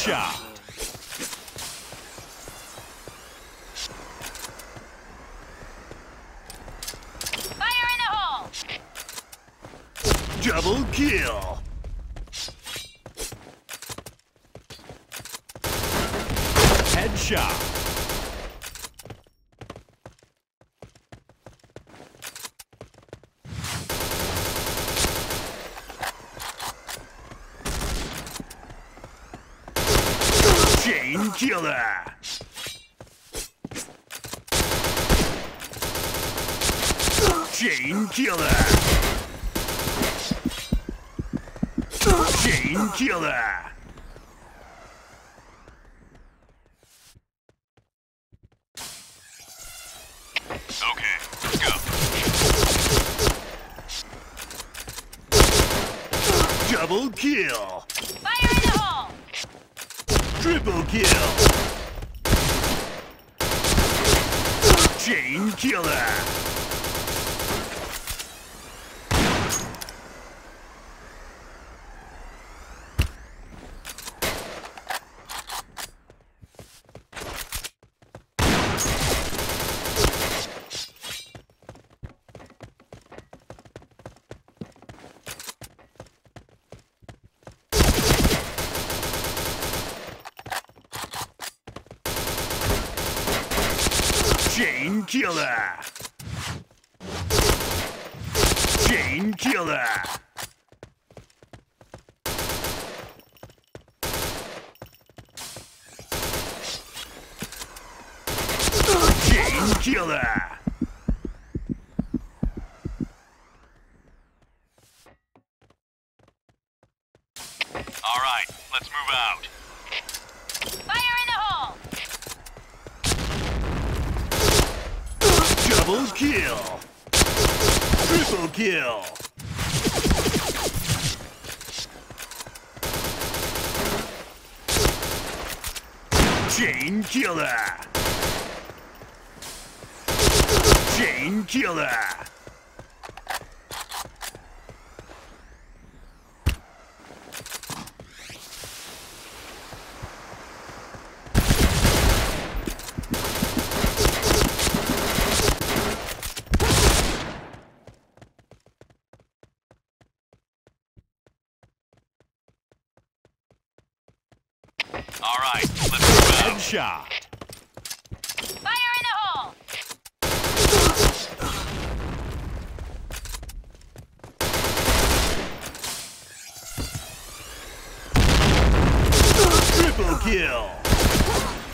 Headshot. Fire in the hole! Double kill. Headshot. Chain killer. Chain killer. Chain killer. Okay, let's go. Double kill. Fire in the hole! Triple kill. Chain killer. Chain killer. Chain killer. Chain killer. All right, let's move out. Fire in the hole! Double kill. Triple kill. Chain killer. Chain killer. All right, let's move out. Headshot. Fire in the hole! Triple kill.